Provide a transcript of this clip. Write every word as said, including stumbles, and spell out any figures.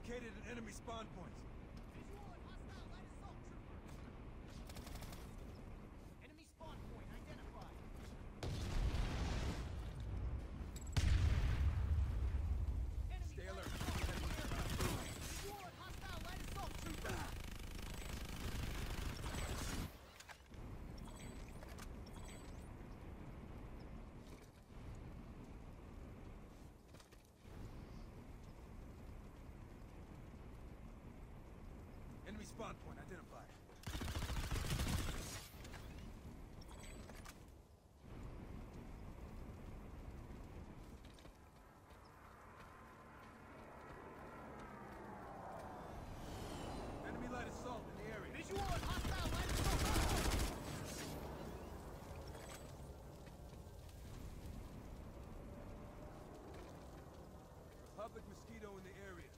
located an enemy spawn point. Visual on hostile light assault trooper. Enemy spawn point identified. Enemy Stay alert. Visual on hostile light assault trooper. Enemy spawn point identified. Enemy light assault in the area. Visual on hostile light assault. Republic mosquito in the area.